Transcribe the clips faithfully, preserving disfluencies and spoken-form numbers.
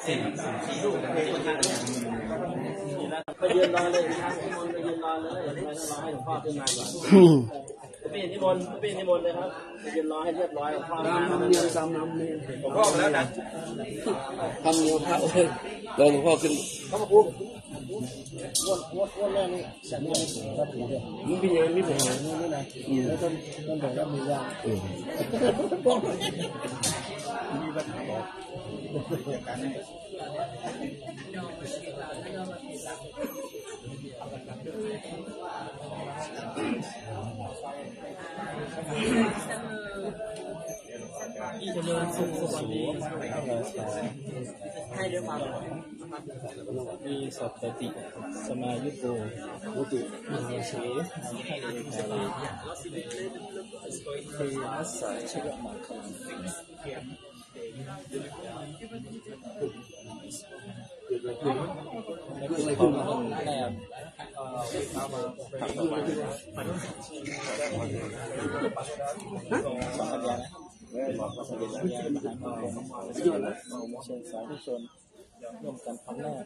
สี่สี่ลูกไปยืนรอเลยนะครับนิมนต์ไปยืนรอเลยไม่ต้องรอให้หลวงพ่อขึ้นมาก่อนพี่นิมนต์พี่นิมนต์เลยครับไปยืนรอให้เรียบร้อยหลวงพ่อมาน้ำเนียงซ้ำน้ำเนียงหลวงพ่อแล้วนะทำโยคะเลยแล้วหลวงพ่อขึ้นเขามาพูดวนวนวนแรกนี่ฉันยังรับผิดเลยมึงพี่ยังไม่ถึงไหนนี่ไม่ไหนแล้วต้นต้นบอกว่ามียามีปัญหาบอกที่จะเดินสุขสวัสดีให้ด้วยความมีสัตติสมายุโกมุตุมหาเฉยทะเลทะเลเทนัสสะเชลมังคังอะไรขึ้นมาห้องแอบเอามาทำอะไรสองสัญญานะบอกว่าสัญญามาหาของเชิญเชิญสาธุชนร่วมกันทำหน้า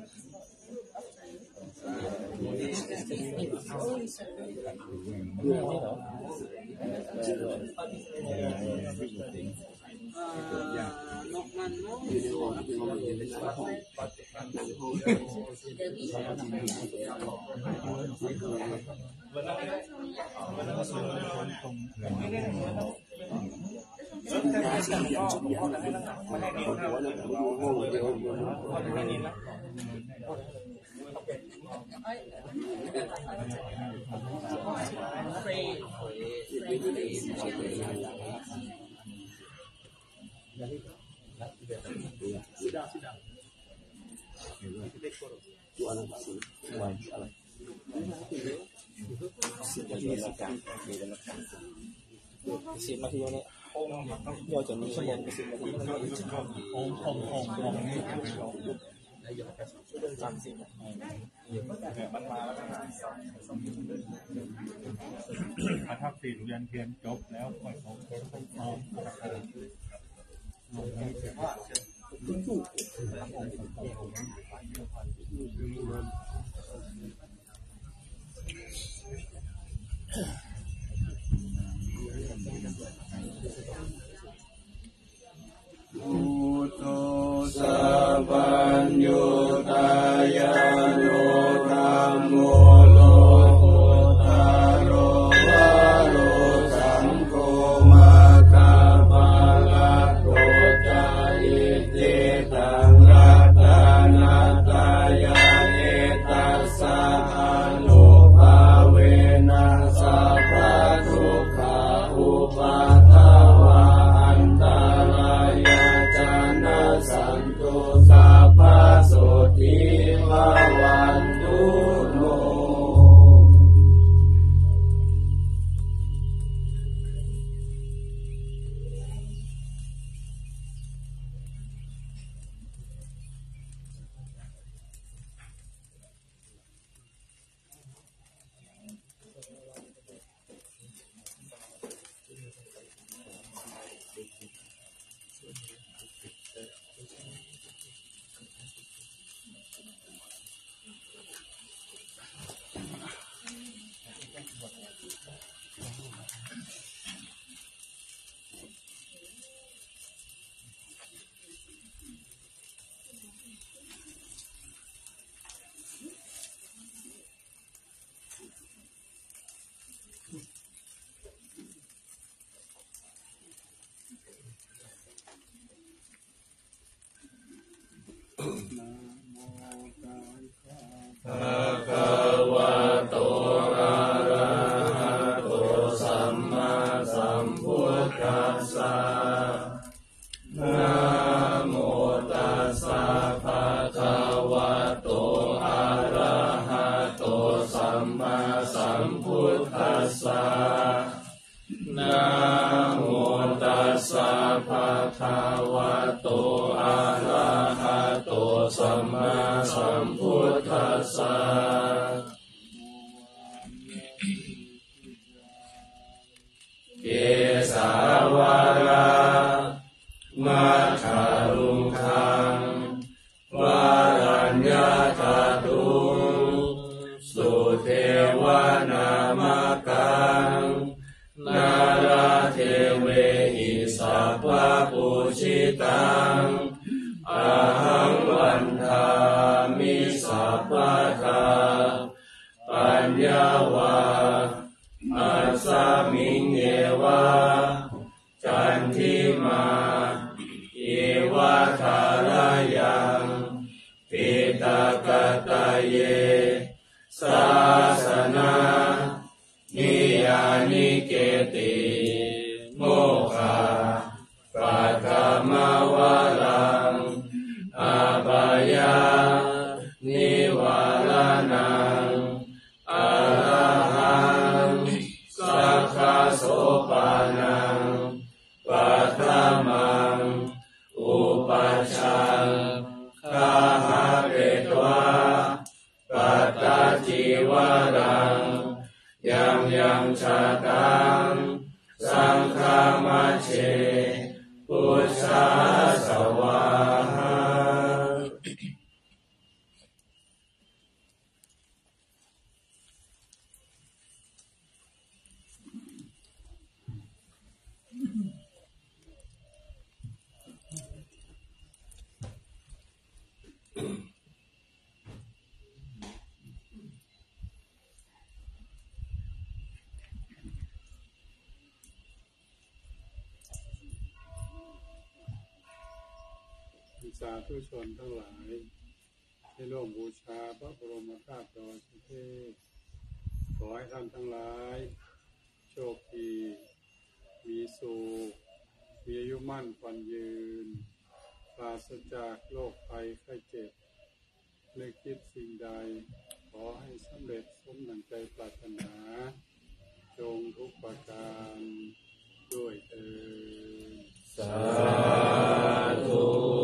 นี่เหรอสิบนาทีนี้ยอดจะมีชั่วโมงสิบนาทีองค์องค์องค์องค์นี่เป็นสามสิบมันมาแล้วนะถ้าสี่เรียนเทียนจบแล้วปล่อยของต้องเอาลงให้เสร็จพุทโธสัพพัญญูตายาโนธัมโมโลกุตตะโรวะโรสังโฆมาคัปปะละโตจาอิติตังรัตนัตตายาเอตัสสะอะโลภะเวนะสัพพะทุกขาอุปัฏฐวะอันตรายะจานะสันตุสัพพะโสติภวันตุโนภะคะวะโตอะระหะโตสัมมาสัมพุทธัสสะนะโมตัสสะภะคะวะโตอะระหะโตสัมมาสัมพุทธัสสะนะโมตัสสะภะคะวะโตอะระหะโตสัมมาสัมพุทธัสสะเกสาวาระมัทธารุคังตังอะหังวันทามิสัพพะทาปัญญาวาอัสสมิงเยวะจันทิมาเยวะทารายังปิตกตะเยศาสนานิยานิเกติโมฆะปัตตมวารังอาบายานิวาลานังอะระหังสัพพะโสปานังปัฏฐมังอุปัชฌังคาหะเปตวะปัตตจิวารังยังยังชาตังสังฆามัชเชพุทธาสวาหาสาธุชนทั้งหลายที่ร่วมบูชาพระบรมธาตุดอยสุเทพขอให้ท่านทั้งหลายโชคดีมีสุขมีอายุมั่นขวัญยืนปราศจากโรคภัยไข้เจ็บนึกคิดสิ่งใดขอให้สำเร็จสมดังใจปรารถนาจงทุกประการด้วยเถิดสาธุ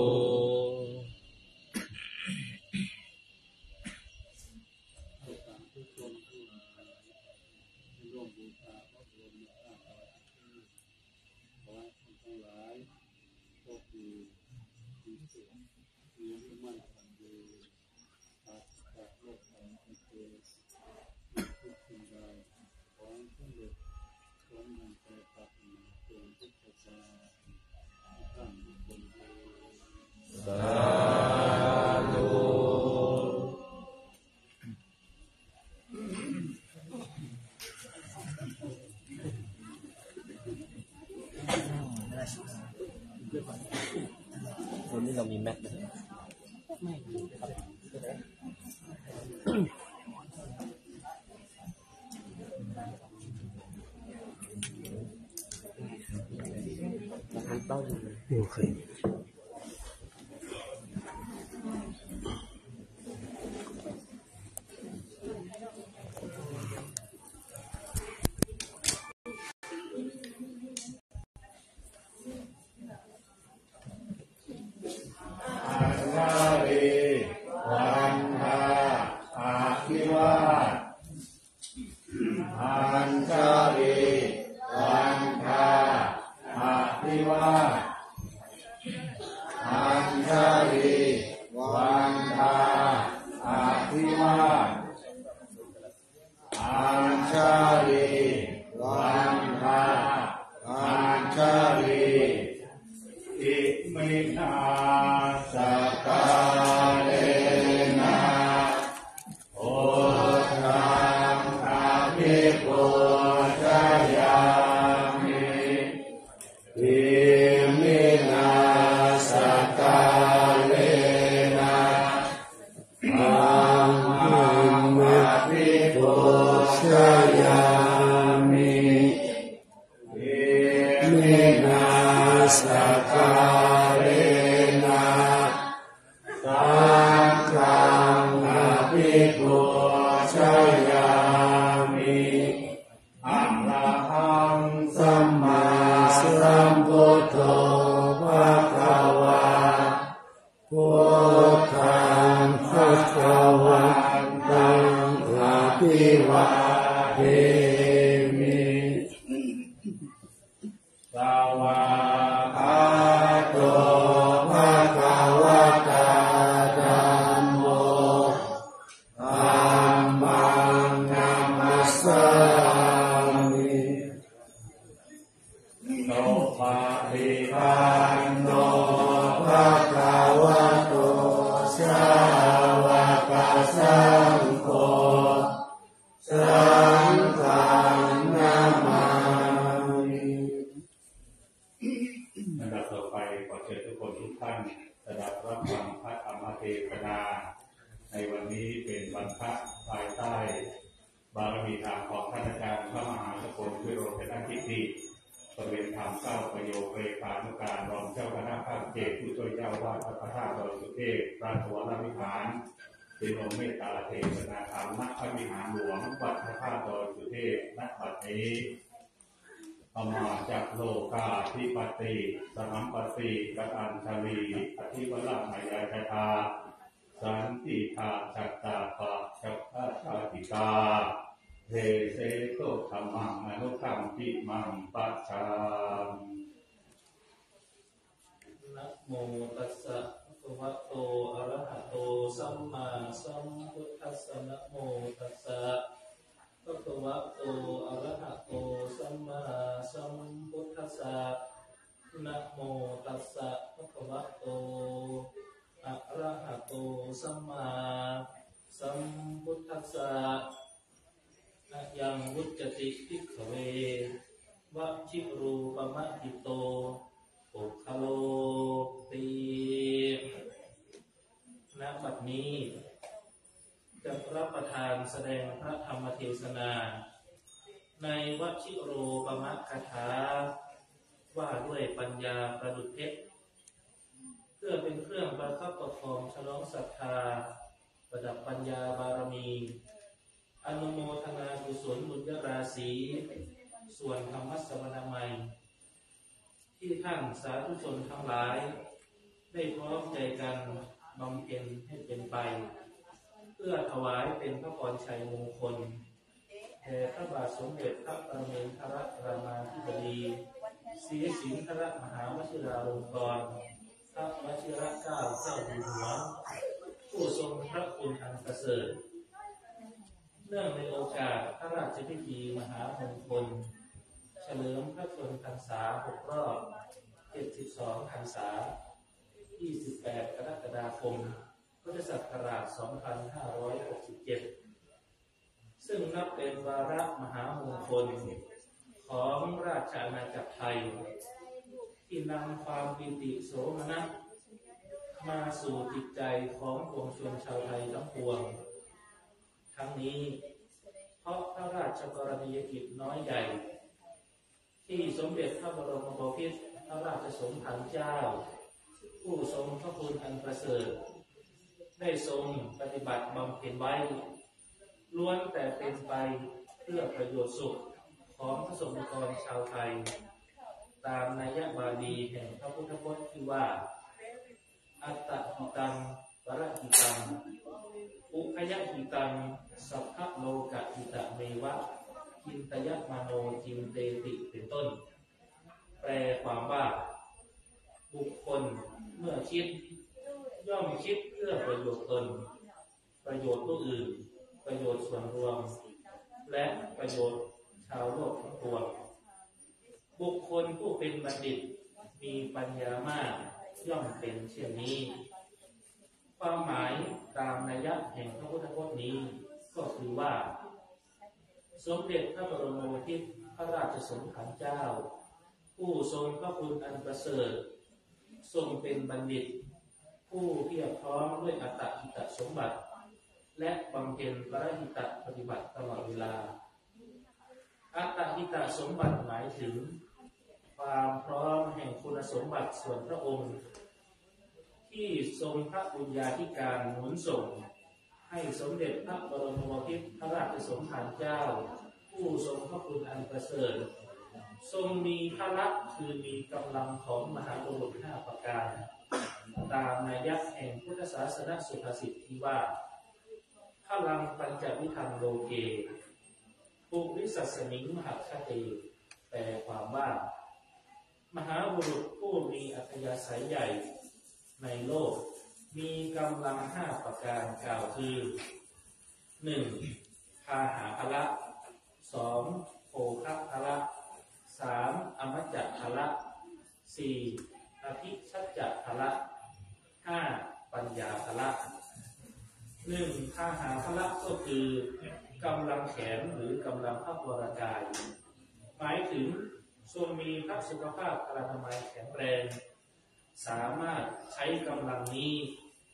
สาธุวันนี้เรามีแมทไหมไม่ครับมันต้องโอเคโนภะริพันโนวดาในวันนี้เป็นวันพระภายใต้บารมีธรรมของท่านอาจารย์พระมหาสกลวิโรจนกิติประเวณธรรมเก้าประโยคเรขานุการรองเจ้าคณะภาคเจ็ดผู้ช่วยเจ้าวาดพระธาตุดอยสุเทพราชวรวิหารเป็นองค์เมตตาเทศนาธรรมณพระวิหารหลวงวัดพระธาตุดอยสุเทพณบัดนี้อมาจากโลกาธิปติสหัมปติกตัญชลีอธิวรมายาจตาสันติธาจัตตาปะจักขชาติกาเทเสโตธรรมังอนุกรรมปิมังปัจจามนะโมตัสสะภะคะวะโตอะระหะโตสัมมาสัมพุทธัสสะนะโมตัสสะภะคะวะโตอะระหะโตสัมมาสัมพุทธัสสะนะโมตัสสะภะคะวะโตอะระหะโตสัมมาสัมพุทธัสสะนะยังวุจจติภิกขเววะชิรูปมะหิโตปุคโลตีณบัดนี้จะรับประทานแสดงพระธรรมเทศนาในวชิโรปมะคาถาว่าด้วยปัญญาประดุจเพชรเพื่อเป็นเครื่องประคับประคองฉลองศรัทธาประดับปัญญาบารมีอนุโมทนากุศลบุญญาราศีส่วนธรรมสวนามัยที่ท่านสาธุชนทั้งหลายได้พร้อมใจกันบำเพ็ญให้เป็นไปเพื่อถวายเป็นพระพรชัยมงคลแด่พระบาทสมเด็จพระปรมินทรรามาธิบดีศรีสิงห์มหาวชิราลงกรณ์พระวชิรเกล้าเจ้าอยู่หัวผู้ทรงพระคุณอันประเสริฐเนื่องในโอกาสพระราชพิธีมหามงคลเฉลิมพระชนมพรรษาหกรอบเจ็ดสิบสองพรรษายี่สิบแปดกรกฎาคมพุทธศักราชสองพันห้าร้อยหกสิบเจ็ดซึ่งนับเป็นวาระมหามงคลของราชอาณาจักรไทยที่นำความปิติโสมนัสมาสู่จิตใจของปวงชนชาวไทยทั้งปวงทั้งนี้เพราะพระราชกรณียกิจน้อยใหญ่ที่สมเด็จพระบรมบพิตรพระราชสมภารเจ้าผู้ทรงพระคุณอันประเสริฐได้ทรงปฏิบัติบำเพ็ญไว้ล้วนแต่เป็นไปเพื่อประโยชน์สุขของพระสงฆ์นิกรชาวไทยตามนัยบาลีแห่งพระพุทธพจน์ที่ว่าอัตตหิตังวรหิตังอุคยหิตังสัพพะโลกหิตะเมวะกินตยมโนจินเตติเป็นต้นแปลความว่าบุคคลเมื่อคิดย่อมคิดเพื่อประโยชน์ตนประโยชน์ผู้อื่นประโยชน์ส่วนรวมและประโยชน์ชาวโลกทั้งปวงบุคคลผู้เป็นบัณฑิตมีปัญญามากย่อมเป็นเช่นนี้ความหมายตามนัยยะแห่งพระพุทธพจน์นี้ก็คือว่าสมเด็จพระบรมโอรสพระราชสมภารเจ้าผู้ทรงพระคุณอันประเสริฐทรงเป็นบัณฑิตผู้เพียรพร้อมด้วยอัตตหิตสมบัติและบำเพ็ญปรหิตปฏิบัติตลอดเวลาอัตตหิตสมบัติหมายถึงความพร้อมแห่งคุณสมบัติส่วนพระองค์ที่ทรงพระบุญญาธิการหนุนส่งให้สมเด็จพระบรมโอรสพระราชสมภารเจ้าผู้ทรงพระคุณอันประเสริฐทรงมีพละคือมีกำลังของมหาบุรุษห้าประการตามนัยยะแห่งพุทธศาสนสุภาษิตที่ว่าพลังปัญจวิธังโลเกภูริสัสมิงมหาคติแปลความว่ามหาบุรุษผู้มีอัธยาศัยใหญ่ในโลกมีกำลังห้าประการกล่าวคือหนึ่งพาหาภละสองโภคะภละสามอมจจภละสี่อภิชัจจภละห้าปัญญาภละหนึ่งพาหาภละก็คือกำลังแขนหรือกำลังพระวรกายหมายถึงทรงมีพระสุขภาพพลานามัยแข็งแรงสามารถใช้กำลังนี้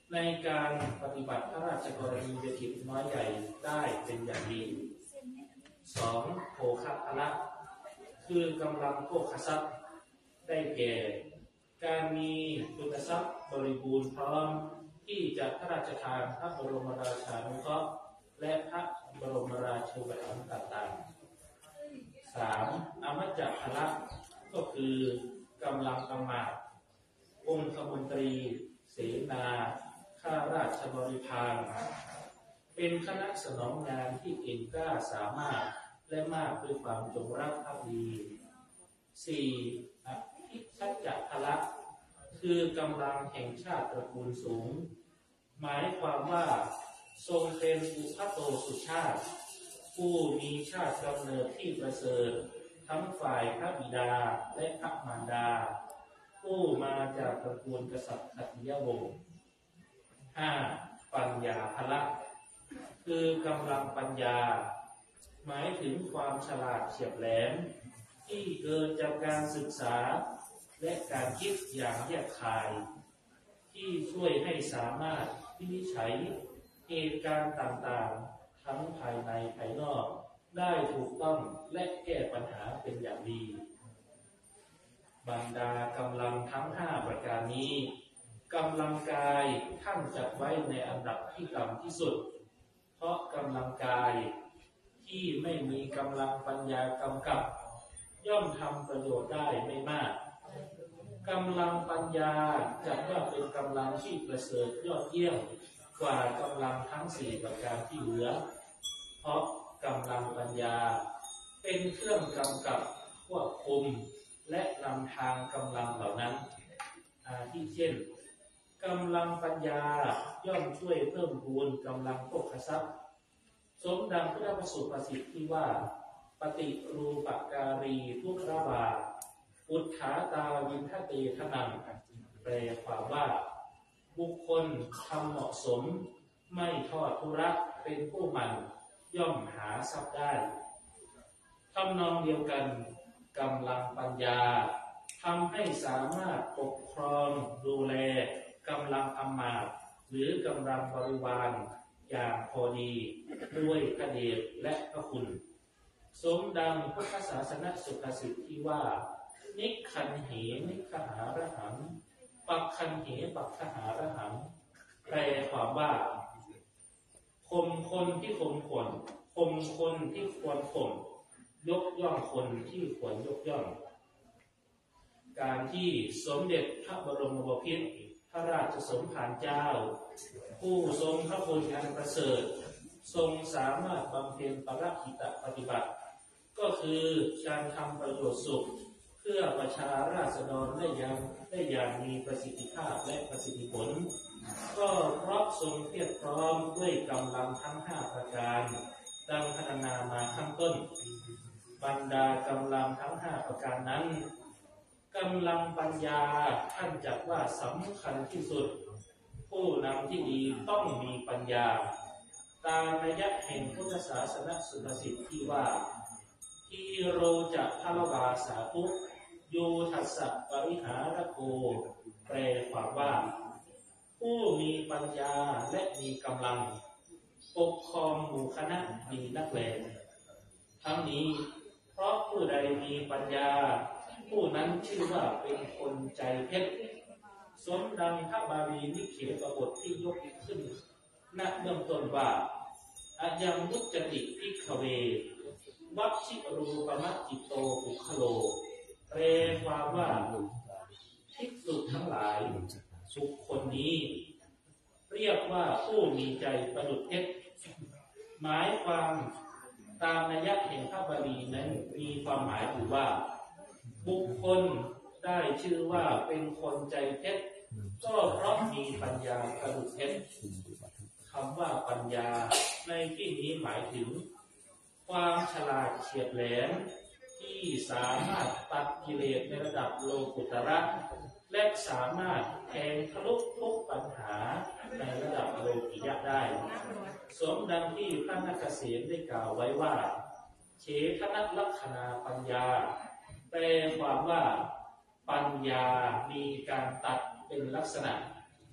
ในการปฏิบัติพระราชกรณียกิจน้อยใหญ่ได้เป็นอย่างดี สอง โภคะพละคือกำลังโภคทรัพย์ได้แก่การมีคุณทรัพย์บริบูรณ์พร้อมที่จะพระราชทานพระบรมราชานุเคราะห์และพระบรมราชูปถัมภ์ต่างๆ สาม อมจพละก็คือกำลังอำมาตย์องคมนตรีเสนาข้าราชบริพารเป็นคณะสนองงานที่เก่งกล้าสามารถและมากด้วยความจงรักภักดี สี่ อภิชัจจะพละคือกำลังแห่งชาติตระกูลสูงหมายความว่าทรงเป็นอุปโตสุชาติผู้มีชาติกำเนิดที่ประเสริฐทั้งฝ่ายพระบิดาและพระมารดาผู้มาจากตระกูลกษัตริย์ขัตติยวงศ์ ห้า ปัญญาพละคือกำลังปัญญาหมายถึงความฉลาดเฉียบแหลมที่เกิดจากการศึกษาและการคิดอย่างแยกคายที่ช่วยให้สามารถวินิจฉัยเหตุการณ์ต่างๆทั้งภายในภายนอกได้ถูกต้องและแก้ปัญหาเป็นอย่างดีบรรดากำลังทั้งห้าประการนี้กำลังกายท่านจัดไว้ในอันดับที่ต่ำที่สุดเพราะกำลังกายที่ไม่มีกำลังปัญญากำกับย่อมทำประโยชน์ได้ไม่มากกำลังปัญญาจัดว่าเป็นกำลังที่ประเสริฐยอดเยี่ยมกว่ากำลังทั้งสี่ประการที่เหลือเพราะกำลังปัญญาเป็นเครื่องกำกับควบคุมและนำทางกำลังเหล่านั้นอาทิเช่นกำลังปัญญาย่อมช่วยเพิ่มพูนกำลังโภคทรัพย์สมดังพระประสูตรประสิทธิ์ที่ว่าปฏิรูปการีทุกระบาอุทธาตาวินทเตทนังแปลความว่าบุคคลทำเหมาะสมไม่ทอดทุระเป็นผู้มันย่อมหาทรัพย์ได้ทำนองเดียวกันกำลังปัญญาทำให้สามารถปกครองดูแลกำลังอำมาตย์หรือกำลังบริวารอย่างพอดีด้วยพระเดชและพระคุณสมดังพุทธศาสนสุภาษิตที่ว่านิคันเหนิคหาระหังปักคันเหปักขหาระหังแปลความว่าคมคนที่คมคนคมคนที่ควรข่มยกย่องคนที่ควรยกย่องการที่สมเด็จพระบรมบพิตรพระราชสมภารเจ้าผู้ทรงพระคุณอันประเสริฐทรงสามารถบำเพ็ญปรหิตปฏิบัติก็คือการทำประโยชน์สุขเพื่อประชาราษฎรได้อย่างได้อย่างมีประสิทธิภาพและประสิทธิผลก็เพราะทรงเพียรพร้อมด้วยกำลังทั้งห้าประการดังพรรณนามาข้างต้นบรรดากำลังทั้งห้าประการนั้นกำลังปัญญาท่านจัดว่าสำคัญที่สุดผู้นำที่ดีต้องมีปัญญาตามนัยแห่งพุทธศาสนสุภาษิตที่ว่าทีโรจะพะวาสาธุโยทัสสะปริหารโกแปลความว่าผู้มีปัญญาและมีกำลังปกครองหมู่คณะดีนักแลทั้งนี้เพราะผู้ใดมีปัญญาผู้นั้นชื่อว่าเป็นคนใจเพชรสมดังพระบาลีนิเขปบทที่ยกขึ้นณเบื้องต้นว่าอายังมุจติภิกขเววัชชิรูปมัจจิโตปุคโลแปลความว่าภิกษุทั้งหลายบุคคลนี้เรียกว่าผู้มีใจประดุจเพชรหมายความตามนัยแห่งพระบาลีนั้นมีความหมายอยู่ว่าบุคคลได้ชื่อว่าเป็นคนใจเพชรก็เพราะมีปัญญาประดุจเพชรคำว่าปัญญาในที่นี้หมายถึงความฉลาดเฉียบแหลมที่สามารถตัดกิเลสในระดับโลกุตระและสามารถแทงทะลุทุกปัญหาในระดับโลกิยะได้สมดังที่พระนักเกษมได้กล่าวไว้ว่าเฉทนลักขณาปัญญาแปลความว่าปัญญามีการตัดเป็นลักษณะ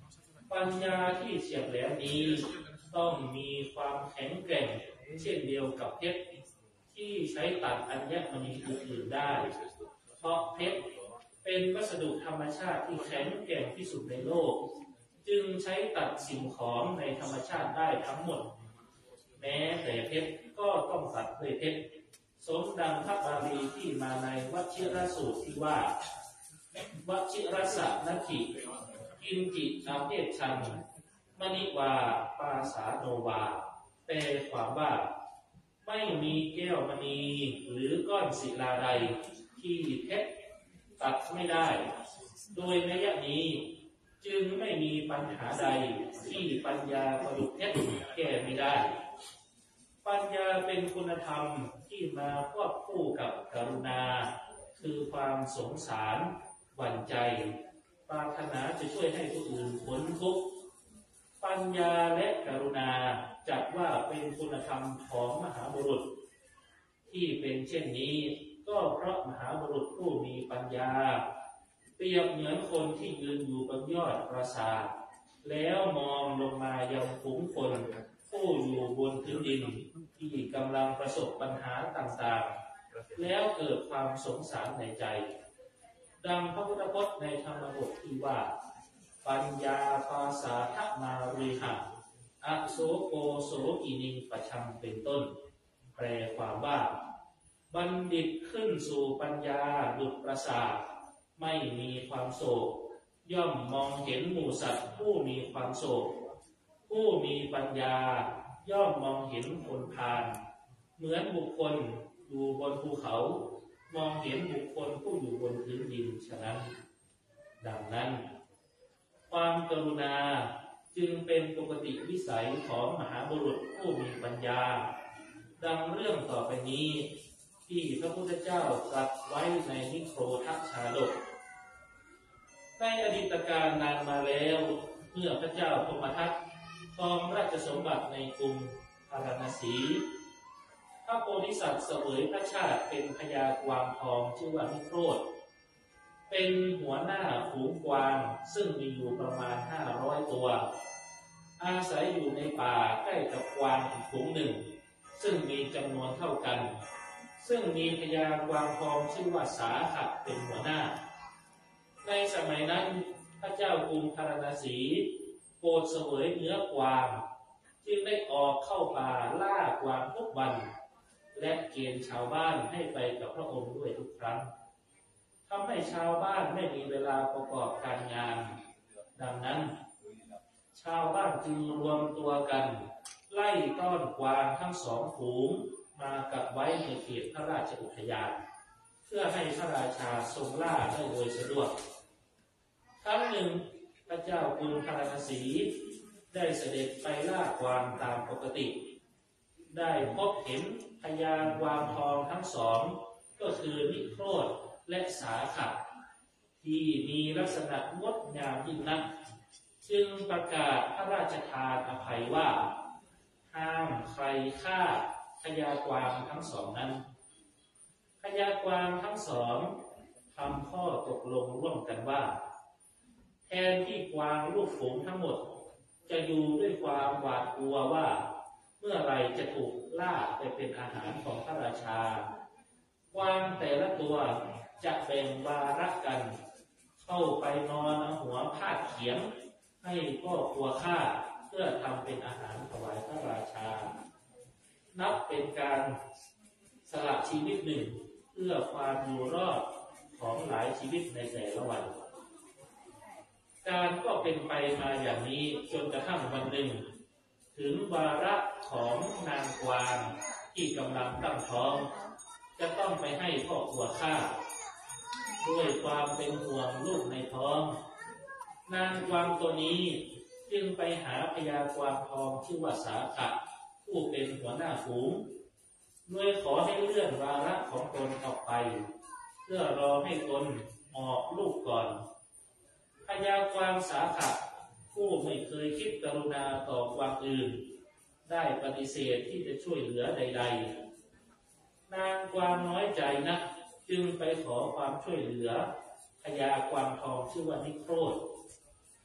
ปัญญาที่เฉียบแหลมนี้ต้องมีความแข็งแกร่งเช่นเดียวกับเพชรที่ใช้ตัดอัญมณีอื่นๆได้เพราะเพชรเป็นวัสดุธรรมชาติที่แข็งแกร่งที่สุดในโลกจึงใช้ตัดสิ่งของในธรรมชาติได้ทั้งหมดแม้แต่เพชรก็ต้องตัดด้วยเพชรสมดังพระบาลีที่มาในวชิรสูตรที่ว่าวชิรสะนักขิกินจิอาเพศชันมณิวาปาสาโนวาแปลความว่าไม่มีแก้วมณีหรือก้อนศิลาใดที่เพชรตัดไม่ได้โดยนัยนี้จึงไม่มีปัญหาใดที่ปัญญาประดุจเพชรแก้ไม่ได้ปัญญาเป็นคุณธรรมที่มาควบคู่กับกรุณาคือความสงสารหวั่นใจปรารถนาจะช่วยให้ผู้อื่นพ้นทุกข์ปัญญาและกรุณาจัดว่าเป็นคุณธรรมของมหาบุรุษที่เป็นเช่นนี้ก็เพราะมหาบุรุษผู้มีปัญญาเปรียบเหมือนคนที่ยืนอยู่บนยอดปราสาทแล้วมองลงมายังฝูงคนผู้อยู่บนพื้นดินที่กำลังประสบปัญหาต่างๆแล้วเกิดความสงสารในใจดังพระพุทธพจน์ในธรรมบทที่ว่าปัญญาภาษาทมาริหะอโสโกโสกินิปัชังเป็นต้นแปลความว่าบัณฑิตขึ้นสู่ปัญญาดุจปราสาทไม่มีความโศกย่อมมองเห็นหมู่สัตว์ผู้มีความโศกผู้มีปัญญาย่อมมองเห็นคนพาลเหมือนบุคคลอยู่บนภูเขามองเห็นบุคคลผู้อยู่บนพื้นดินฉะนั้นดังนั้นความกรุณาจึงเป็นปกติวิสัยของมหาบุรุษผู้มีปัญญาดังเรื่องต่อไปนี้ที่พระพุทธเจ้าตรัสไว้ในนิโครธชาดกในอดีตการนานมาแล้วเมื่อพระเจ้าพมทัตครองราชสมบัติในกรุงพาราณสีพระโพธิสัตว์เสวยพระชาติเป็นพญากวางทองชื่อว่านิโครธเป็นหัวหน้าฝูงกวางซึ่งมีอยู่ประมาณห้าร้อยตัวอาศัยอยู่ในป่าใกล้กับกวางอีกฝูงหนึ่งซึ่งมีจำนวนเท่ากันซึ่งมีพญากวางทองชื่อว่าสาขะเป็นหัวหน้าในสมัยนั้นพระเจ้ากรุงพาราณสีโปรดเสวยเนื้อกวางจึงได้ออกเข้าป่าล่ากวางทุกวันและเกณฑ์ชาวบ้านให้ไปกับพระองค์ด้วยทุกครั้งทำให้ชาวบ้านไม่มีเวลาประกอบการงานดังนั้นชาวบ้านจึงรวมตัวกันไล่ต้อนกวางทั้งสองฝูงมากักไว้ในเขตพระราชอุทยานเพื่อให้พระราชาทรงล่าได้โดยสะดวกครั้งหนึ่งพระเจ้ากรุงพาราณสีได้เสด็จไปล่ากวางตามปกติได้พบเห็นพญากวางทองทั้งสองก็คือนิโครธและสาขะที่มีลักษณะงดงามยิ่งนักจึงประกาศพระราชทานอภัยว่าห้ามใครฆ่าพญากวางทั้งสองนั้นพญากวางทั้งสองทำข้อตกลงร่วมกันว่าแทนที่กวางลูกฝูงทั้งหมดจะอยู่ด้วยความหวาดกลัวว่าเมื่อไรจะถูกล่าไปเป็นอาหารของพระราชากวางแต่ละตัวจะแบ่งวาระกันเข้าไปนอนเอาหัวพาดเขียงให้พ่อครัวฆ่าเพื่อทำเป็นอาหารถวายพระราชานับเป็นการสละชีวิตหนึ่งเพื่อความอยู่รอดของหลายชีวิตในแต่ละวันการก็เป็นไปมาอย่างนี้จนกระทั่งวันหนึ่งถึงวาระของนางกวางที่กำลังตั้งท้องจะต้องไปให้พ่อครัวฆ่าด้วยความเป็นห่วงลูกในท้องนางกวางตัวนี้จึงไปหาพญากวางทองชื่อว่าสาขะผู้เป็นหัวหน้าฝูงโดยขอให้เลื่อนวาระของตนออกไปเพื่อรอให้ตนออกลูกก่อนพญากวางสาขะผู้ไม่เคยคิดกรุณาต่อกวางอื่นได้ปฏิเสธที่จะช่วยเหลือใดๆนางกวางน้อยใจนักจึงไปขอความช่วยเหลือพญากวางทองชื่อว่านิโครธ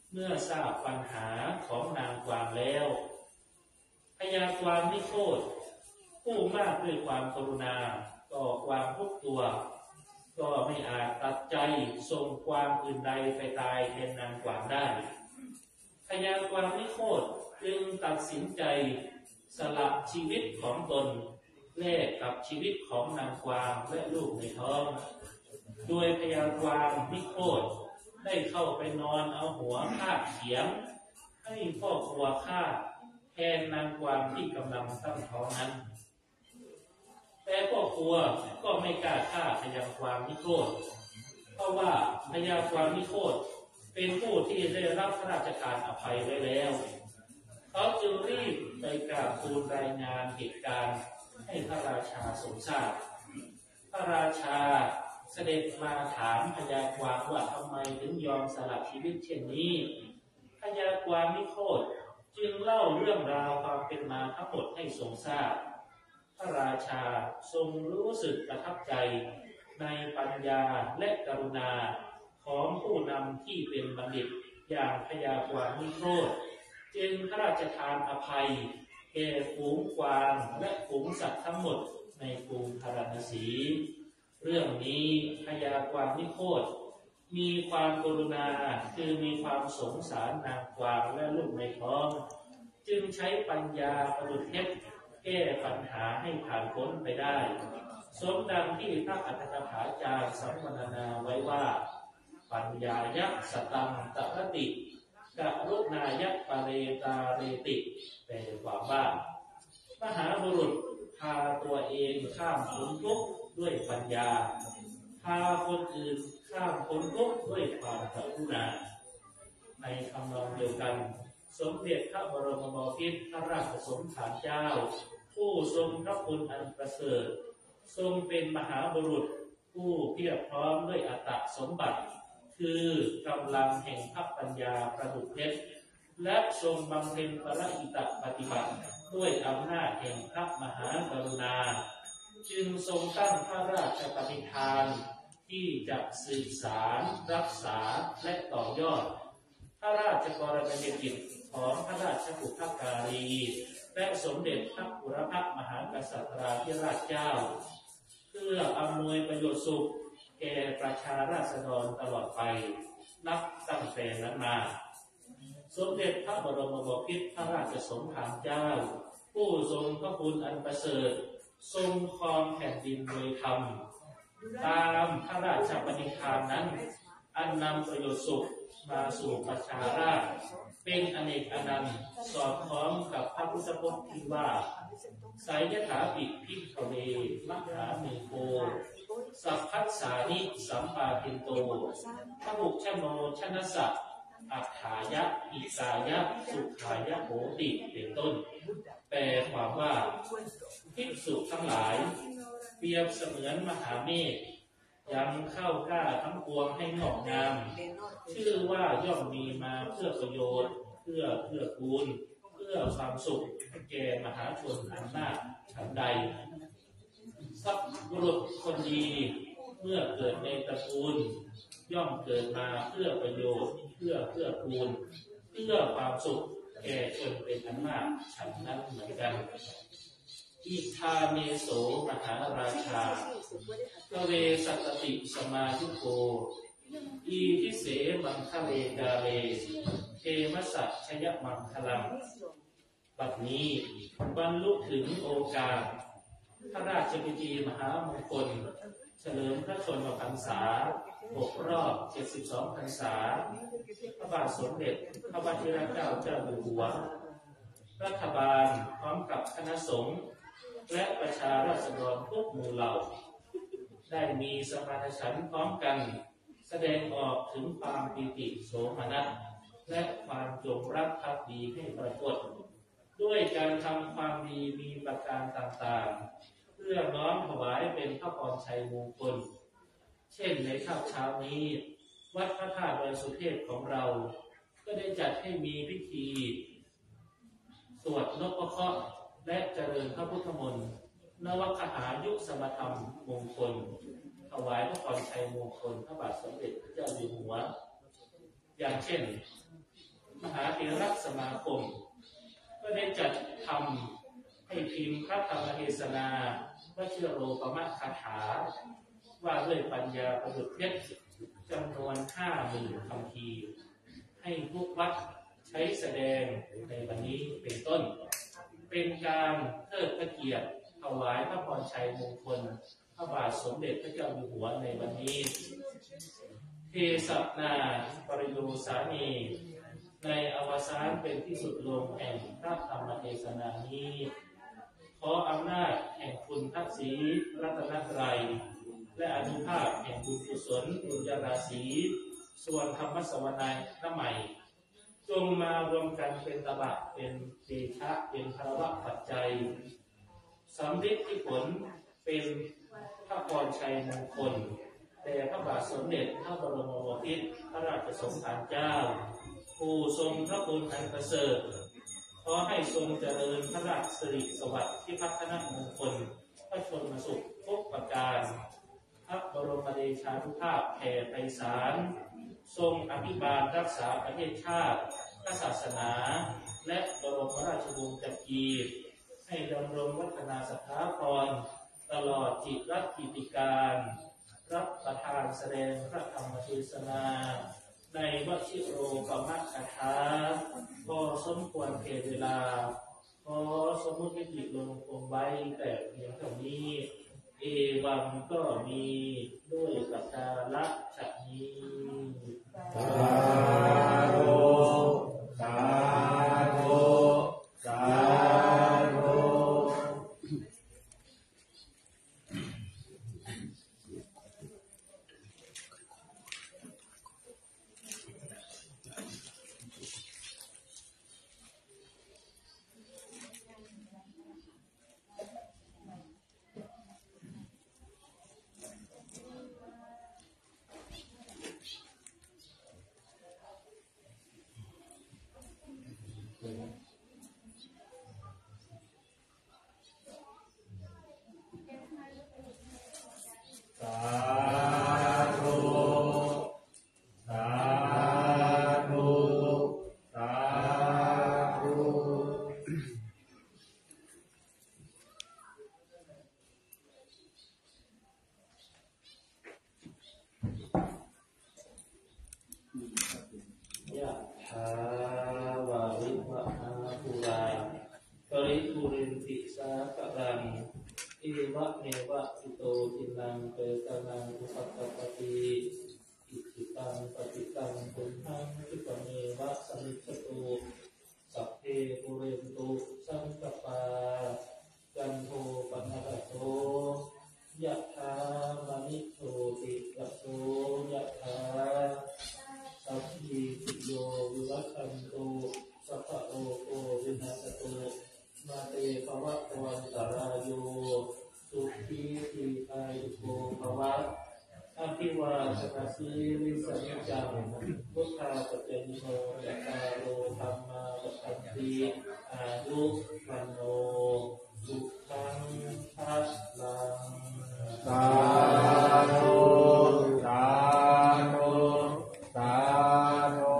เมื่อทราบปัญหาของนางกวางแล้วพญากวางนิโคธผู้มากด้วยความกรุณาต่อกวางทุกตัวก็ไม่อาจตัดใจส่งกวางอื่นใดไปตายแทนนางกวางได้พญากวางนิโคธจึงตัดสินใจสละชีวิตของตนแลกกับชีวิตของนางกวางและลูกในท้องโดยพญากวางนิโคธได้เข้าไปนอนเอาหัวคาดเขียงให้พ่อครัวฆ่าแทนนางกวางที่กำลังตั้งท้องนั้นแต่พ่อครัวก็ไม่กล้าฆ่าพญากวางนิโคธเพราะว่าพญากวางนิโคธเป็นผู้ที่ได้รับพระราชทานอภัยไว้แล้วเขาจึงรีบไปกราบทูลรายงานเหตุการณ์ให้พระราชาทรงทราบพระราชาเสด็จมาถามพญากวางว่าทำไมถึงยอมสละชีวิตเช่นนี้พญากวางนิโคธจึงเล่าเรื่องราวความเป็นมาทั้งหมดให้ทรงทราบพระราชาทรงรู้สึกประทับใจในปัญญาและกรุณาของผู้นำที่เป็นบัณฑิตอย่างพญากวางนิโคธจึงพระราชทานอภัยแก่ฝูงกวางและฝูงสัตว์ทั้งหมดในกรุงพาราณสีเรื่องนี้พญากวางนิโคธมีความกรุณาคือมีความสงสารนางกวางและลูกในท้องจึงใช้ปัญญาประดุจเพชรแก้ปัญหาให้ผ่านพ้นไปได้สมดังที่พระอัฏฐกถาจารย์สัมมนาไว้ว่าปัญญายักสตังตรติกะรุณายักปเรตาเรติแปลความว่ามหาบุรุษพาตัวเองข้ามพ้นทุกข์ด้วยปัญญาพาคนอื่นข้ามพ้นทุกข์ด้วยความกรุณาในคำนองเดียวกันสมเด็จพระบรมบพิตรพระราชสมภารเจ้าผู้ทรงพระคุณอันประเสริฐทรงเป็นมหาบุรุษผู้เพียบพร้อมด้วยอัตสมบัติคือกำลังแห่งพระปัญญาประดุจเพชรและทรงบำเพ็ญปรหิตปฏิบัติด้วยอำนาจแห่งพระมหากรุณาจึงทรงตั้งพระราชปณิธานที่จะสืบสารรักษาและต่อยอดพระราชกรณียกิจของพระราชบุพการีและสมเด็จพระบุรพมหากษัตริย์ธิราชเจ้าเพื่ออำนวยประโยชน์สุขแก่ประชาราษฎรตลอดไปนับตั้งแต่นั้นมาสมเด็จพระบรมบพิตรพระราชสมภารเจ้าผู้ทรงพระคุณอันประเสริฐทรงครองแผ่นดินโดยธรรมตามพระราชปณิธานนั้นอันนำประโยชน์สุขมาสู่ประชาราษฎร์เป็นอเนกอนันต์สอดคล้องกับพระพุทธพจน์ที่ว่าไสยถาปิภิกขเวมหาเมโคสัพพัสสานิสัมปาทินโตพระบุชโนชนะสัพอัฏฐายะอิกายะสุขายะโหติเป็นต้นแปลความว่าภิกษุทั้งหลายเปรียบเสมือนมหาเมฆยังเข้ากล้าทั้งปวงให้งอกงามชื่อว่าย่อมมีมาเพื่อประโยชน์เพื่อเพื่อกูลเพื่อความสุขแก่มหาชนอันมากฉันใดสัพบุรุษคนดีเมื่อเกิดในตระกูลย่อมเกิดมาเพื่อประโยชน์เพื่อเพื่อกูลเพื่อความสุขแก่ชนเป็นอันมากฉันนั้นเหมือนกันอิทาเมโสมหาราชาทเวสัตติสมายุโกอีทิเสมังคะเลกาเลเทมสัจชยมังคลังบัดนี้บรรลุถึงโอกาสพระราชพิธีมหามงคลเฉลิมพระชนมพรรษาหกรอบเจ็ดสิบสองพรรษาพระบาทสมเด็จพระวชิรเกล้าเจ้าอยู่หัวรัฐบาลพร้อมกับคณะสงฆ์และประชาราษฎรทุกหมู่เหล่าได้มีสมานฉันท์พร้อมกันแสดงออกถึงความปิติโสมนัสและความจงรักภักดีให้ปรากฏด้วยการทำความดีมีประการต่างๆเพื่อน้อมถวายเป็นพระพรชัยมงคลเช่นในค่ำเช้านี้วัดพระธาตุดอยสุเทพของเราก็ได้จัดให้มีพิธีสวดนพเคราะห์และเจริญพระพุทธมนต์นวคหายุสมธรรมมงคลถวายพระพรชัยมงคลพระบาทสมเด็จพระเจ้าอยู่หัวอย่างเช่นมหาเถรสมาคมก็ได้จัดทำให้พิมพ์พระธรรมเทศนาวชิโรปมคาถาว่าด้วยปัญญาประดุจเพชรจำนวนห้าหมื่นคำพีให้ทุกวัดใช้แสดงในวันนี้เป็นต้นเป็นการเทิดพระเกียรติถวายพระพรชัยมงคลพระบาทสมเด็จพระเจ้าอยู่หัวในวันนี้เทศนาปริโยสานีในอวสานเป็นที่สุดลงแห่งพระธรรมเทศนานี้ขออำนาจแห่งคุณพระศรีรัตนตรัยและอนุภาพแห่งบุญกุศลบุญญาราศีส่วนธรรมสวนาน้ำใหม่จงมารวมกันเป็นตบะเป็นเตชะเป็นภาวะปัจจัยสำลิดที่ผลเป็นพระพรชัยมงคลแต่พระบาทสมเด็จพระบรมโอรสพระราชสมภารเจ้าผู้ทรงพระคุณอันประเสริฐขอให้ทรงเจริญพระราชสิริสวัสดิ์ที่พัฒนมงคลพระชนมสุขทุกประการพระบรมเดชานุภาพแผ่ไพศาลทรงอภิบาลรักษาประเทศชาติพระศาสนาและบรมราชวงศ์จักรีให้ดำรงวัฒนาสถาพรตลอดจิตรัตกิติการรับประทานแสดงพระธรรมเทศนาในวชิโรปมคาถาพอสมควรเขตเวลาขอสมมุติจิตลงคงไว้แต่เพียงเท่านี้เอวังก็มีด้วยสัจจาระฉะนี้สาธุสาธุสาธุยะถาวาริวหาภูราปริปุเรนติสาครังเอวะเมวะอิโตทินังเปตนังอุปัฏฐปฏิอิจิตังปฏิตังตุมหังคิปะเมวะสมิจฉตุสัพเพปุเรนตุสังกปาจันโทปนรโสยะถามณิโชติระโสยะถาสัพพิติโยวิวัชชันตุสัพพะโลโกวินาศตุมาเตภวะตวันตรายโยสุขีทีไอโกภวะอภิวาทนาสีลิสนิจังพุทธาปเจนิโนยัตตาโลธรรมาวัฏันติอายุวันโนสุขังภะลังสาธุสาธุสาธุ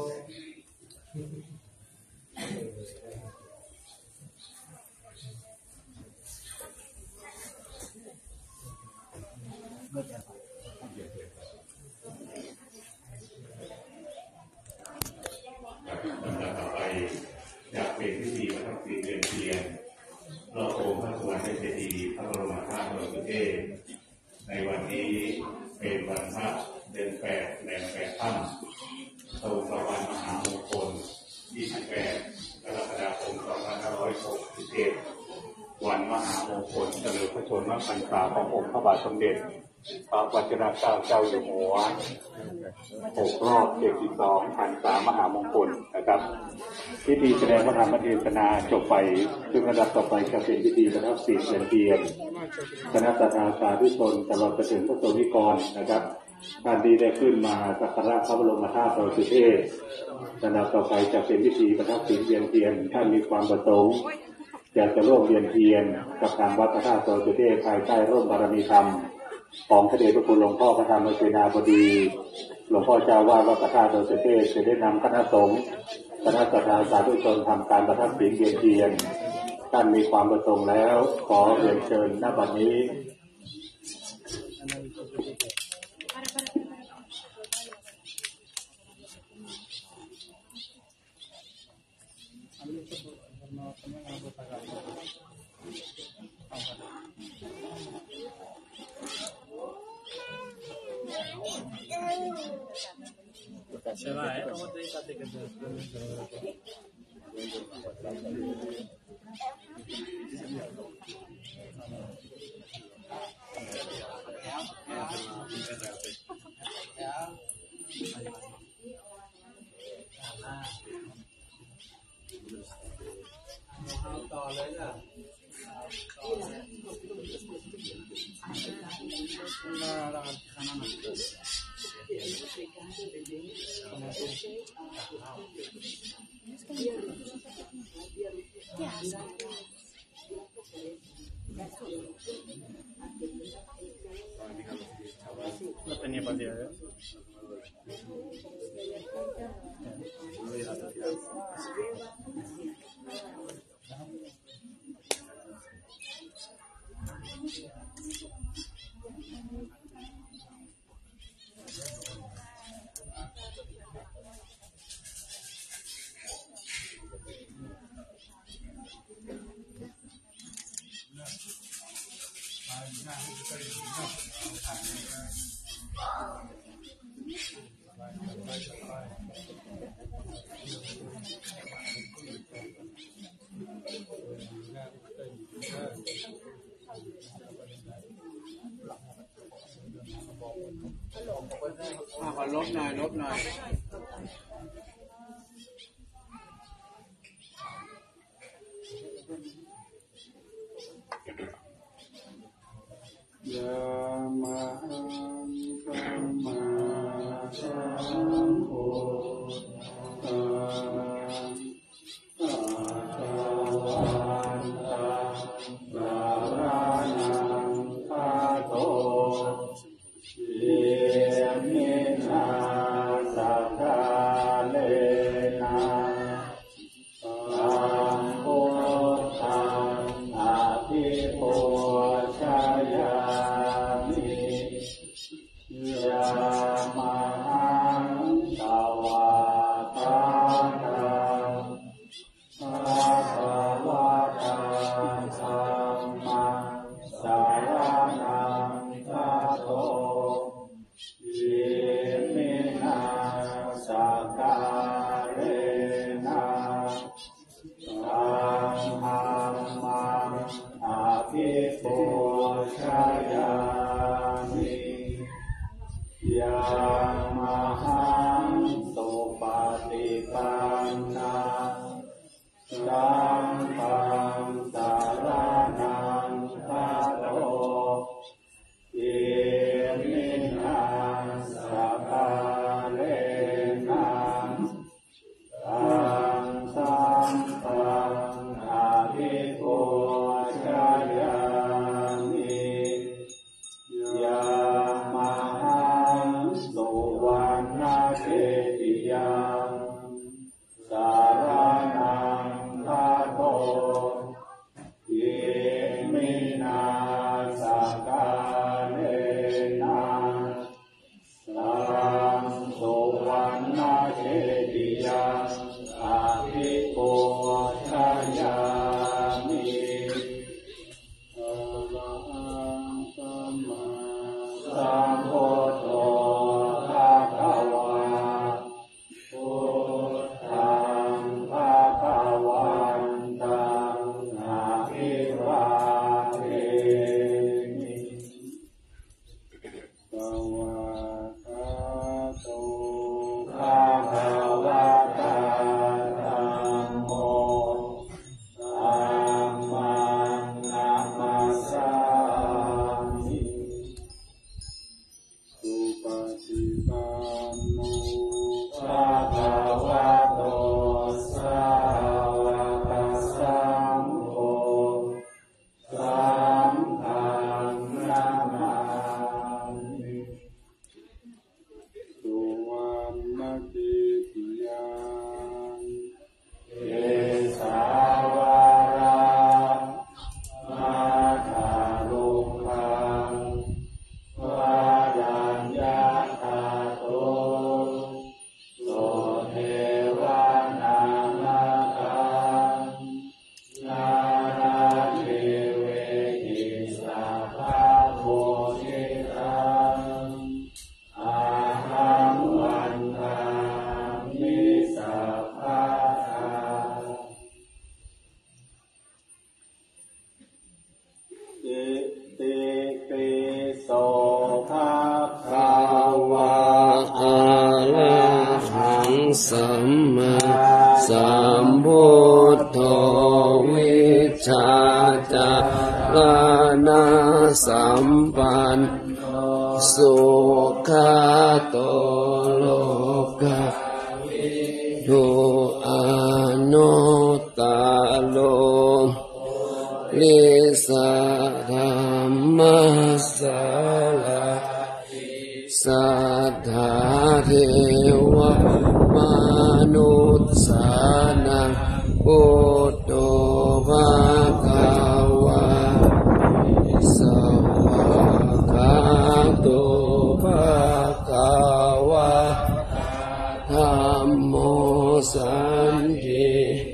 ลำดับต่อไปอยากเป็นพิธีประทับศีลเดือนเทียนเราโอมพระสุวรรณเจดีย์พระบรมธาตุดอยสุเทพในวันนี้เป็นวันพระเดือนแปดแรมแปดค่ำตรงกับวันมหามงคลยี่สิบแปดกรกฎาคมสองพันห้าร้อยหกสิบเจ็ดวันมหามงคลเฉลิมพระชนมพรรษาขององค์พระบาทสมเด็จพระวชิรเกล้าเจ้าอยู่หัวหกรอบเจ็ดสิบสองพรรษามหามงคลนะครับพิธีแสดงพระธรรมเทศนาจบไปซึ่งระดับต่อไปจะเป็นพิธีประทับศีลเดือนเทียนคณะสัตยาสาธุชนตลอดไปถึงพระสงฆ์นิกรนะครับท่านที่ได้ขึ้นมาสักการะพระบรมธาตุดอยสุเทพลำดับต่อไปจะเป็นพิธีประทับศีลเดือนเทียนท่านมีความประสงค์อยากจะร่วมเวียนเทียนกับทางวัดพระธาตุดอยสุเทพภายใต้ร่มบารมีธรรมของพระเดชพระคุณหลวงพ่อพระธรรมเสนาบดีหลวงพ่อเจ้าวาดวัดพระธาตุดอยสุเทพจะได้นำคณะสงฆ์คณะสัตยาสาธุชนทำการประทับศีลเวียนเทียนท่านมีความประสงค์แล้วขอเรียนเชิญณบัดนี้ Se va, ¿eh? ¿Cómo te dices que te...ต่อเลยนะNo tenía partida, ¿eh?ขอลบหน่อยลบหน่อยยามะสัมมาสัมพุทธัสสะภะคะวันตังสารนังคาโตเยมินาสักกาเลนะสัมพุทธังอะภิปูชยามิยามหังสวาทานังภะคะวะตาธัมมังสารนังคาโตเยมินาสักกาเลนะสัมหังมังอะภิปูชยามิยามหังสุปฏิปันนังสังฆังสารนังคาโตเยมินาสักกาเลนะสังฆังอะภิปูชยามิยามหังสุวรรณเกติยังสารนังคาสัมมาสัมพุทโธวิชชาจารณะสัมปันสุขโตโลกะทุอานุตตโลลิสาธรรมสาลาสัทธาเทวมนุษย์สานังพุทโธภะคะวะสวากขาโตภะคะวะธัมโมสันติ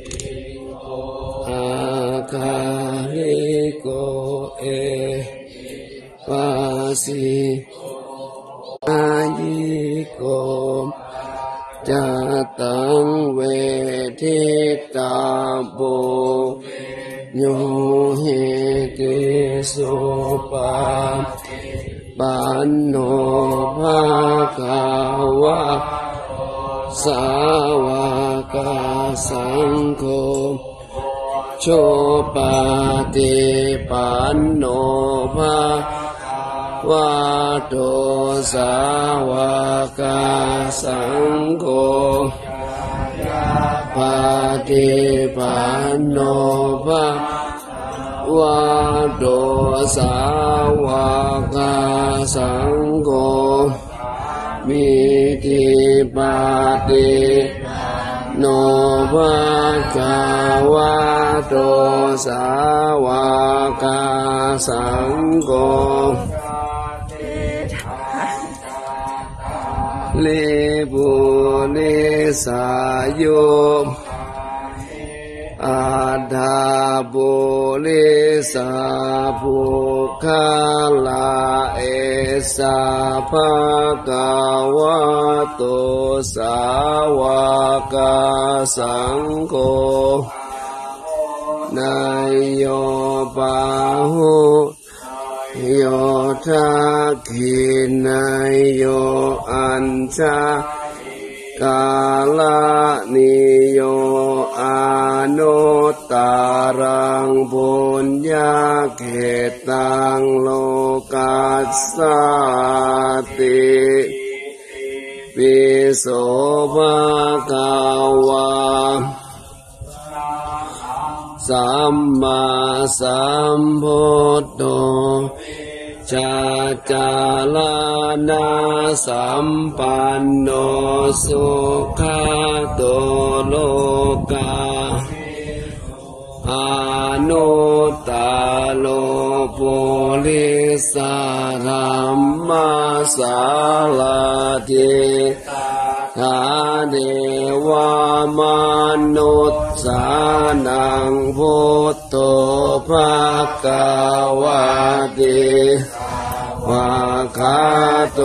อาคาลิโกเอปัสสิอายิโกจะตังเวทิตาโบโยเหติสุปาปันโนภะคะวะสาวกสังโฆโชปาติปันโนภะวะโตสาวกสังโฆปาติปันโนภะวะโตสาวกสังโฆมิติปาติโนภะคะวะโตสาวกสังโฆเลบุเลสายโยอาดาบุเลสาภูคาลาเอสาภะคะวะโตสาวกสังโฆนายโยปาหุโยทาคินายโยอัญชากาลนิโยอานุตตารังบุญญาเขตังโลกัสสติปิโสภะคะวะสัมมาสัมพุทโธจาจาลานาสัมปันโนสุขโตโลกาอานุตตโลปุริสาธัมมาสาลาเทธาเดวามนุษย์สานังพุทโธภะคะวะเตวะคาโต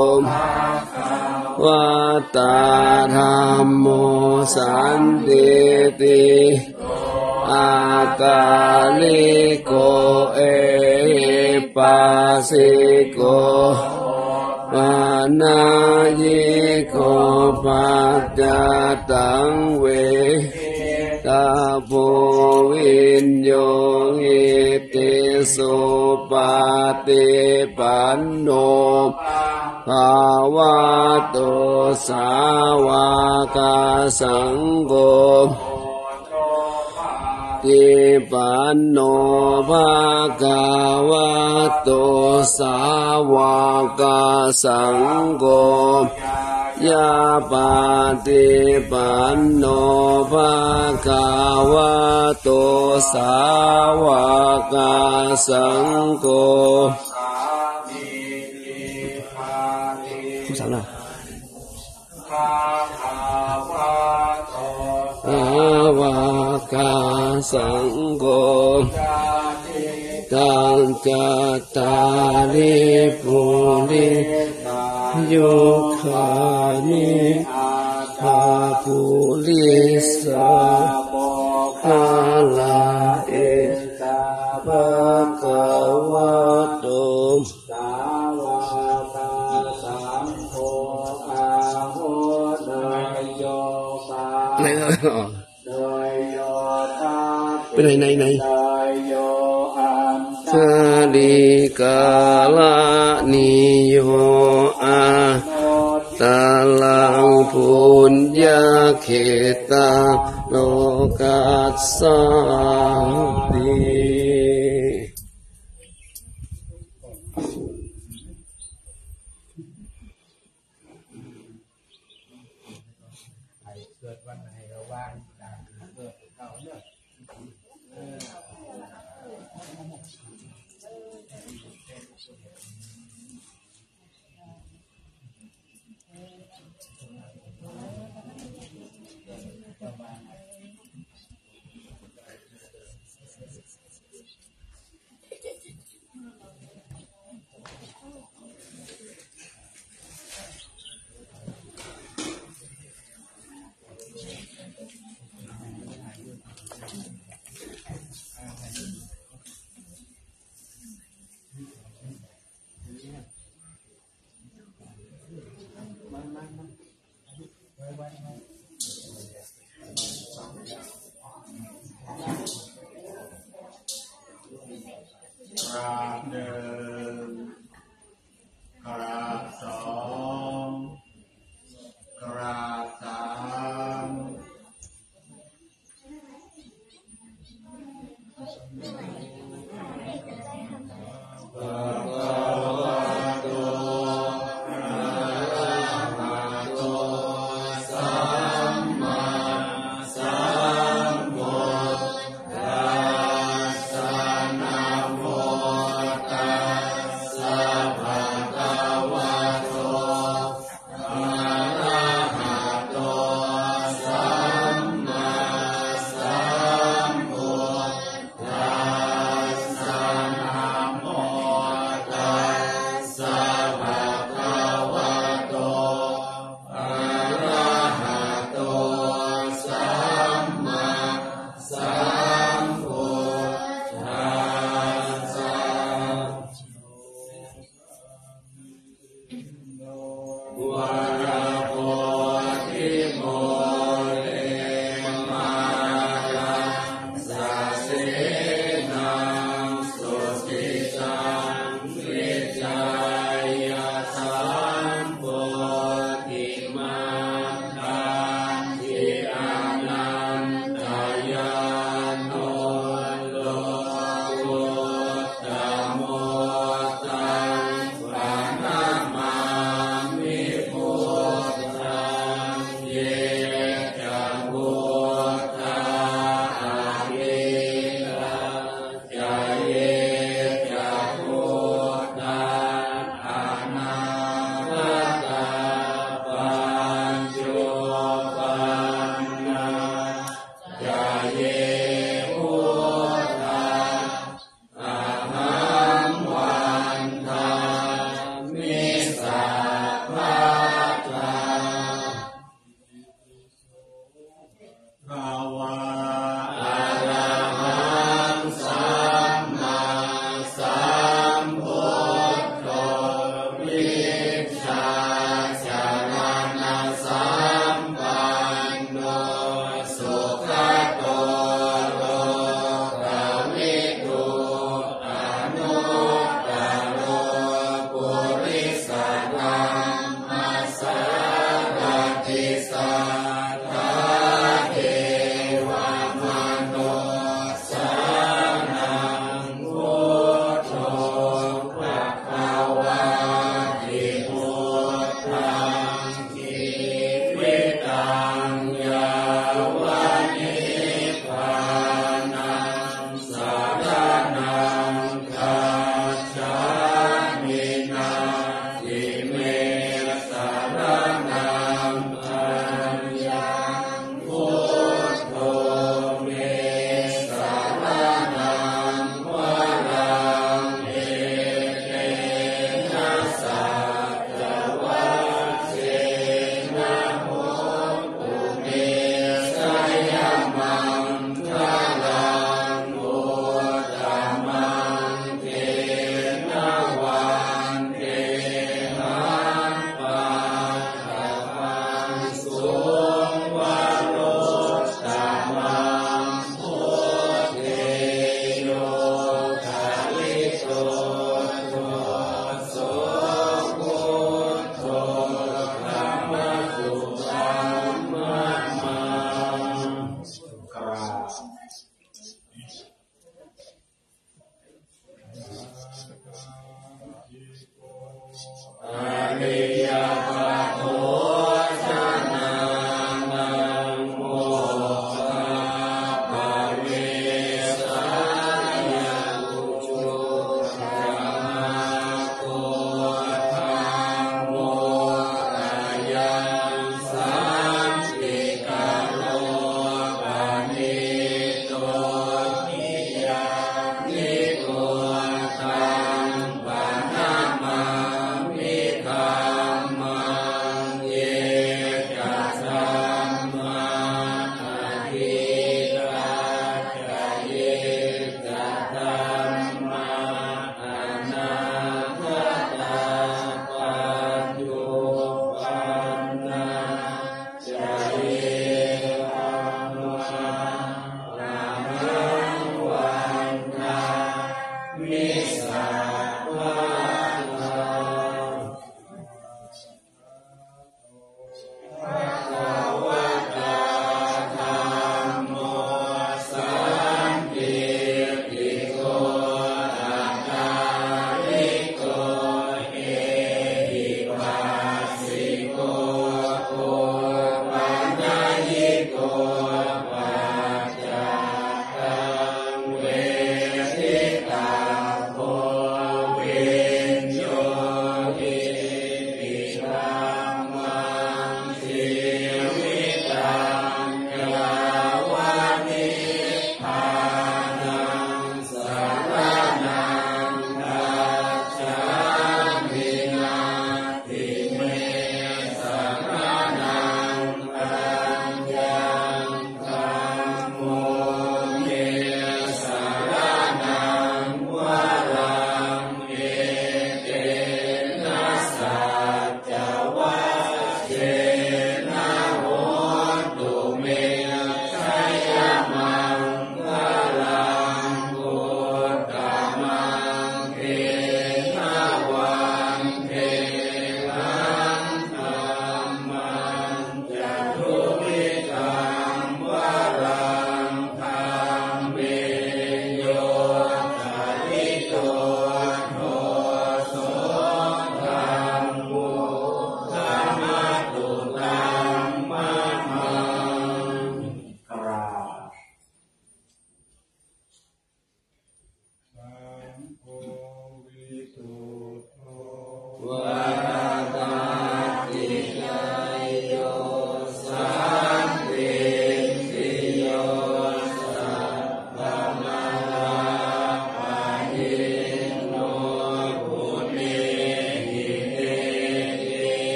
วัตตาธัมโมสันติติอากาลิโกเอปัสสิโกปานายิโกปัจจตังเวตาโพวินโยหิติสุปาติปันโนภาวะโตสาวกสังโฆติปันโนภะคะวะโตสาวกสังโฆยาปาติปันโนภะคะวะโตสาวกสังโฆผู้สาวน่ะสาวกสังโฆตังจัตตาริปุริยุคานิภาปุริสาภาลาเอตาภะคะวะโตสาวกสังโฆอาหุนายโยไหนไหนไหนโยอันสาลิกาลานิโยอาตาลังปุญญาเขตาโลกัสสาติ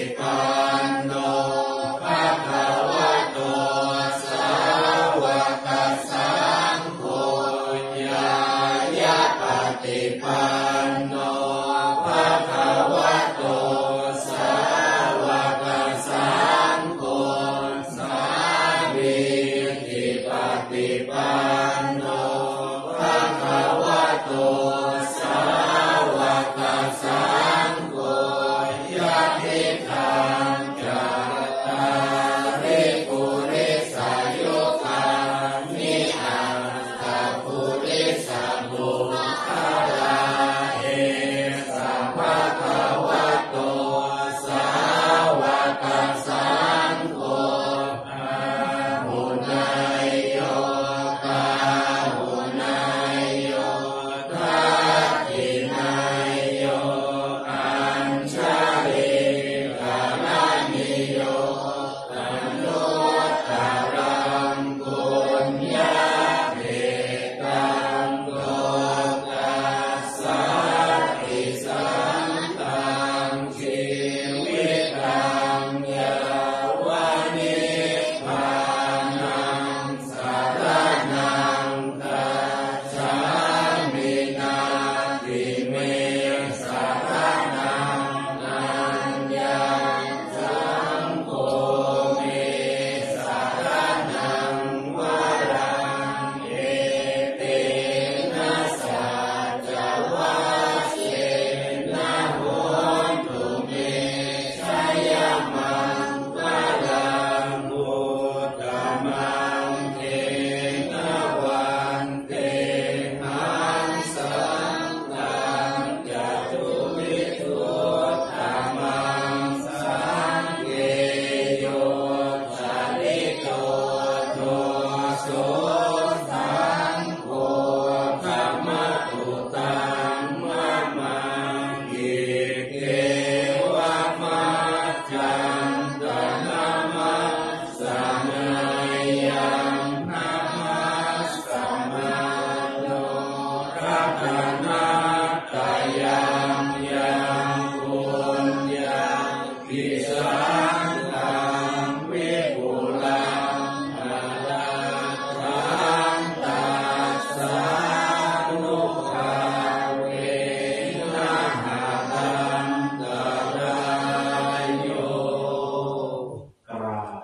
ปันโนภะคะวะโตสาวกสังโฆญายะปฏิปันโนภะคะวะโตสาวกสังโฆสามีจิปฏิปันโนภะคะวะโตสาวกสังโฆยะทิทังจัตตาริปุริสายุคานิอัตตปุริสบุคคลาเอสัมภะคะวะโตสาวกสังโฆอาหุนายโยกาหุนายโยทักขินายโยอัญชลิกาลานิโยอนุตตรังปุญญาเมตังโลกัสสะติสันตังชีวิตังยาวานิพพานังสารนังกัจฉามินาติเมสารนังนัญญังสังโฆเมสารนังวรังเอเตนะสัจวะเสนะโหนตุเมชัยมังวรังบุตตมังเทนะวันเตหังสังฆังจตุวิทุตตมังสังเกโยสาลิโตโตโสสังโฆธัมมตุตังมะมังกิเกวะมัจจันตนะมัสสะนายังนะมัสสะมาโนรัตนาตายังยังปุญญาปิสังตังวิปุลังอาลาทังตัสสะนุภาเวนะหะตังตรายโยกราบ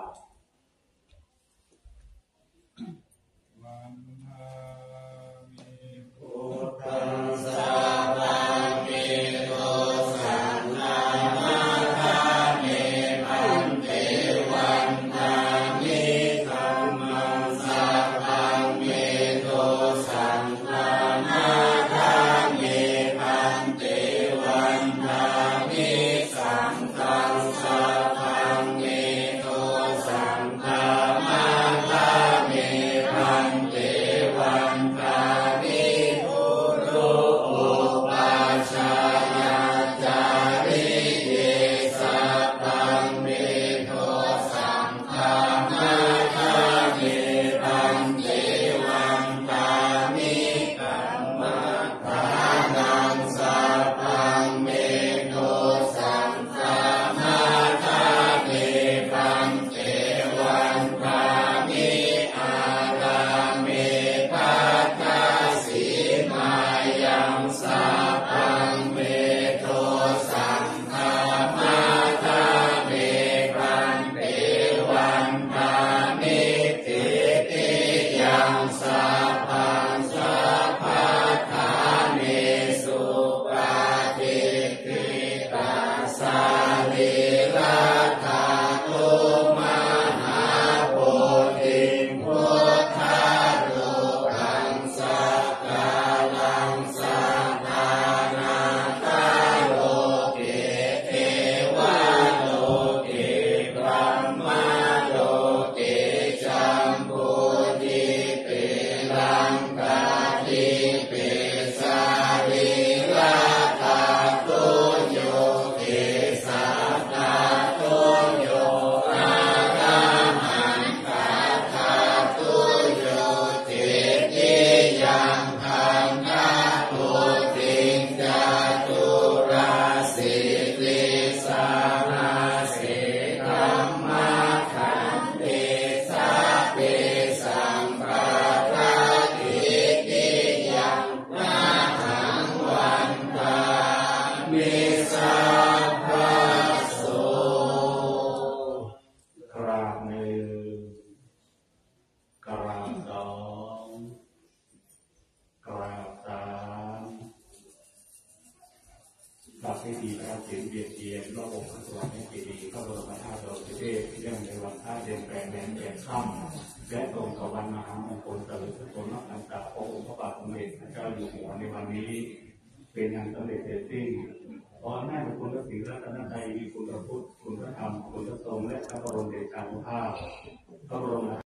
พุทธังสาวามิโตสังฆังนาคาเมพันเตพิธีพระศิลป์เบียดเบียนรอบองค์พระสวัสดิ์เจดีย์พระบรมธาตุดอยสุเทพเนื่องในวันพระเดือนแปดแรมแปดค่ำและตรงกับวันมหามงคลเฉลิมพระชนมพรรษาขององค์พระบาทสมเด็จพระเจ้าอยู่หัวในวันนี้เป็นงานสำเร็จเสร็จสิ้นขอให้คุณพระศรีรัตนตรัยมีคุณพระพุทธคุณพระธรรมคุณพระสงฆ์และพระบรมเดชานุภาพพระบรม